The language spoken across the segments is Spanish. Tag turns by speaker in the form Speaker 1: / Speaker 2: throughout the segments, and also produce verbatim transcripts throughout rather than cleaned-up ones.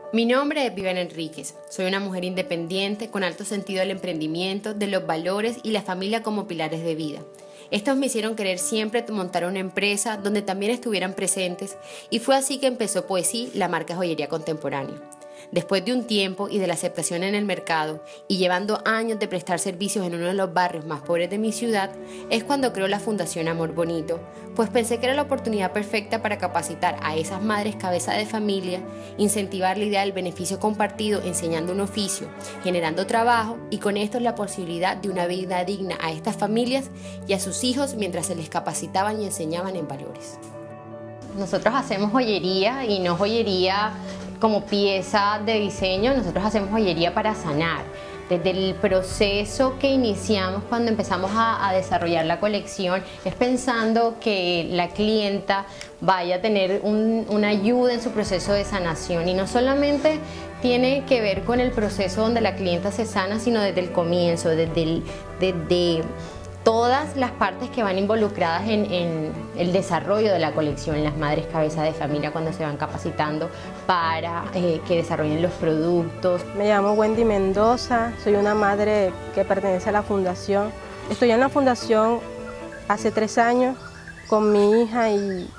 Speaker 1: Mi nombre es Viviana Enríquez. Soy una mujer independiente con alto sentido del emprendimiento, de los valores y la familia como pilares de vida. Estos me hicieron querer siempre montar una empresa donde también estuvieran presentes y fue así que empezó Poesí, la marca joyería contemporánea. Después de un tiempo y de la aceptación en el mercado y llevando años de prestar servicios en uno de los barrios más pobres de mi ciudad, es cuando creo la Fundación Amor Bonito, pues pensé que era la oportunidad perfecta para capacitar a esas madres cabeza de familia, incentivar la idea del beneficio compartido enseñando un oficio, generando trabajo y con esto la posibilidad de una vida digna a estas familias y a sus hijos mientras se les capacitaban y enseñaban en valores. Nosotros hacemos joyería y no joyería como pieza de diseño, nosotros hacemos joyería para sanar. Desde el proceso que iniciamos cuando empezamos a, a desarrollar la colección es pensando que la clienta vaya a tener un, una ayuda en su proceso de sanación y no solamente tiene que ver con el proceso donde la clienta se sana, sino desde el comienzo, desde, el, desde todas las partes que van involucradas en, en el desarrollo de la colección, las madres cabeza de familia cuando se van capacitando para eh, que desarrollen los productos.
Speaker 2: Me llamo Wendy Mendoza, soy una madre que pertenece a la fundación. Estoy en la fundación hace tres años con mi hija y,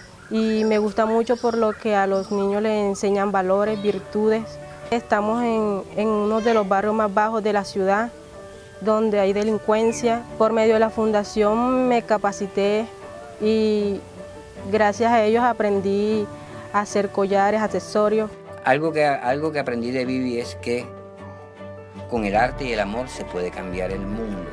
Speaker 2: y me gusta mucho por lo que a los niños les enseñan valores, virtudes. Estamos en, en uno de los barrios más bajos de la ciudad, donde hay delincuencia. Por medio de la fundación me capacité y gracias a ellos aprendí a hacer collares, accesorios.
Speaker 3: Algo que, algo que aprendí de Vivi es que con el arte y el amor se puede cambiar el mundo.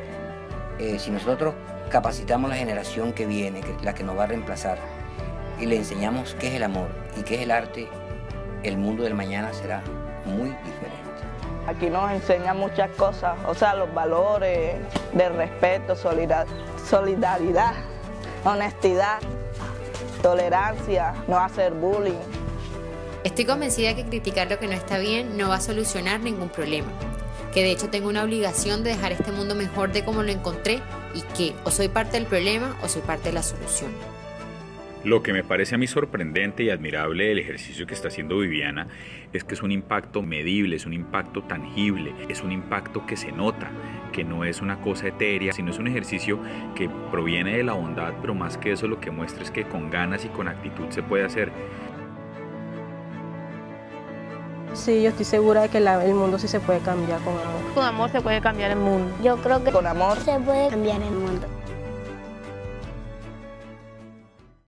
Speaker 3: Eh, si nosotros capacitamos a la generación que viene, que, la que nos va a reemplazar, y le enseñamos qué es el amor y qué es el arte, el mundo del mañana será muy diferente.
Speaker 4: Aquí nos enseñan muchas cosas, o sea, los valores de respeto, solidaridad, honestidad, tolerancia, no hacer bullying.
Speaker 1: Estoy convencida que criticar lo que no está bien no va a solucionar ningún problema, que de hecho tengo una obligación de dejar este mundo mejor de como lo encontré y que o soy parte del problema o soy parte de la solución.
Speaker 5: Lo que me parece a mí sorprendente y admirable del ejercicio que está haciendo Viviana es que es un impacto medible, es un impacto tangible, es un impacto que se nota, que no es una cosa etérea, sino es un ejercicio que proviene de la bondad, pero más que eso lo que muestra es que con ganas y con actitud se puede hacer.
Speaker 2: Sí, yo estoy segura de que la, el mundo sí se puede cambiar con amor.
Speaker 6: Con amor se puede cambiar el mundo.
Speaker 7: Yo creo que
Speaker 4: con amor
Speaker 7: se puede cambiar el mundo.